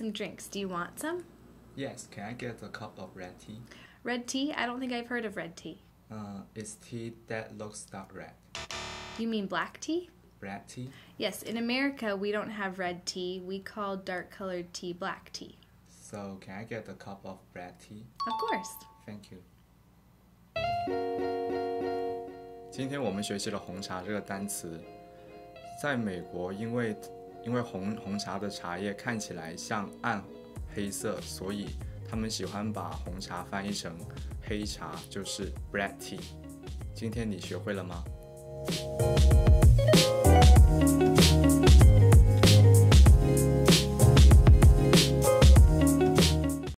some drinks. Do you want some? Yes, can I get a cup of red tea? Red tea? I don't think I've heard of red tea. It's tea that looks dark red. You mean black tea? Red tea? Yes, in America we don't have red tea. We call dark colored tea black tea. So can I get a cup of red tea? Of course. Thank you. 今天我们学习了红茶这个单词。在美国，因为红茶的茶叶看起来像暗黑色，所以他们喜欢把红茶翻译成黑茶，就是 black tea。今天你学会了吗？